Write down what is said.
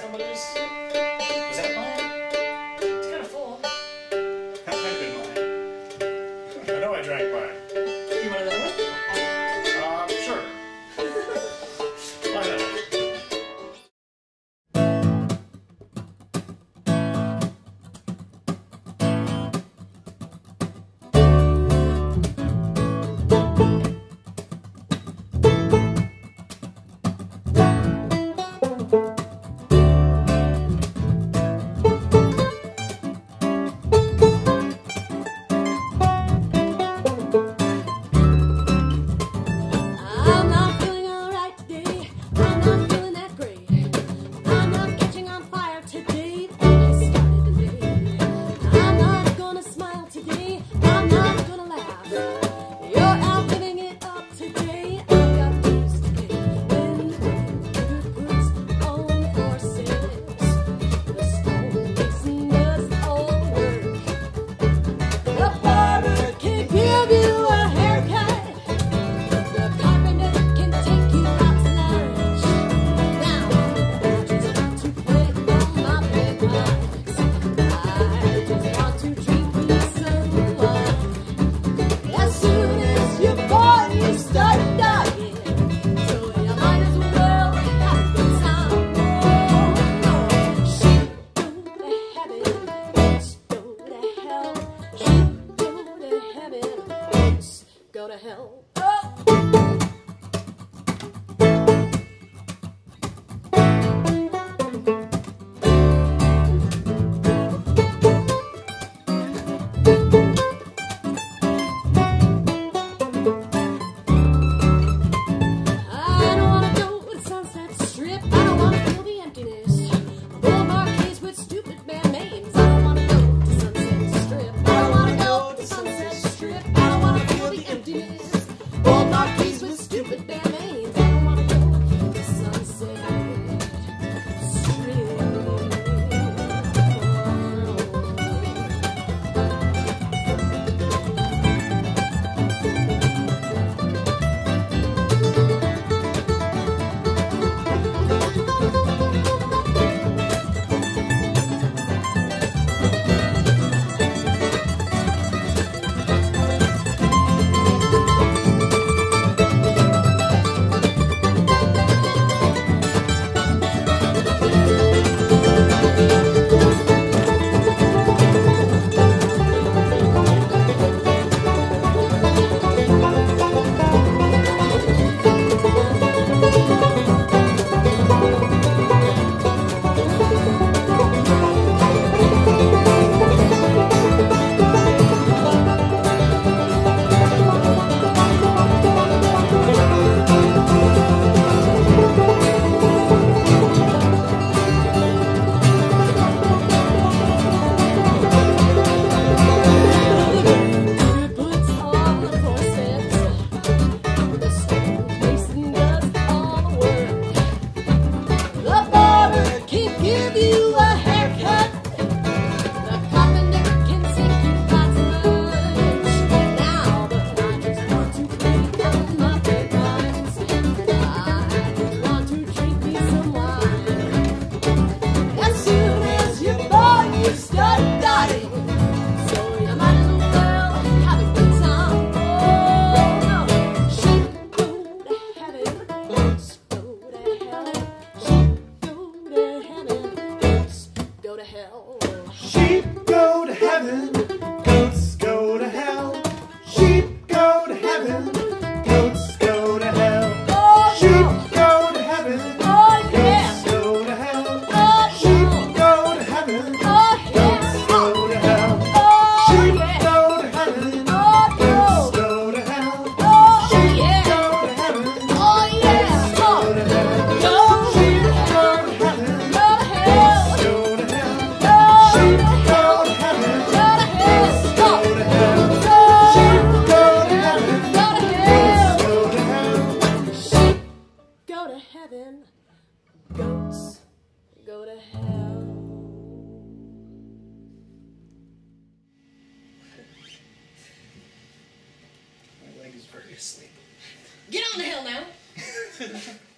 somebody's? Was that mine? It's kind of full. That might have been mine. I know I drank mine. You want another one? Sure. Why not? Go to hell. Sheep go to heaven, goats go to hell. Sheep go to heaven, goats go to hell. Sheep go to heaven, goats go to hell. Sheep go to heaven, goats go to hell. Sheep go to heaven, goats go to hell. Sheep go to heaven, goats go to hell. Sheep go to heaven, goats go to hell. Sheep go to heaven, goats go to hell. Sheep go to heaven, goats go to hell. Sheep go to heaven, goats go to hell. My leg is very asleep. Get on the hill now.